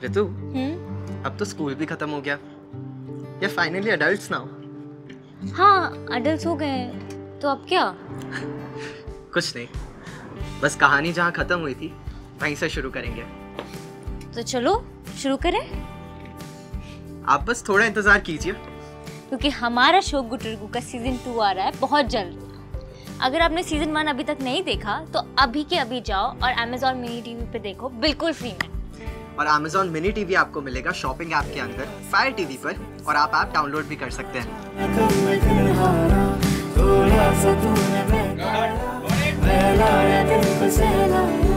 ऋतु, अब तो स्कूल भी खत्म हो गया। या फाइनली अडल्ट्स नाउ। हाँ, अडल्ट हो गए, तो अब क्या? कुछ नहीं, बस कहानी जहाँ खत्म हुई थी वहीं से शुरू करेंगे। तो चलो शुरू करें। आप बस थोड़ा इंतजार कीजिए, क्योंकि हमारा शो गुटरगू का सीजन 2 आ रहा है बहुत जल्द। अगर आपने सीजन 1 अभी तक नहीं देखा तो अभी के अभी जाओ और Amazon मिनी टीवी पे देखो, बिल्कुल फ्री में। और Amazon मिनी टीवी आपको मिलेगा शॉपिंग ऐप के अंदर फायर टीवी पर, और आप ऐप डाउनलोड भी कर सकते हैं।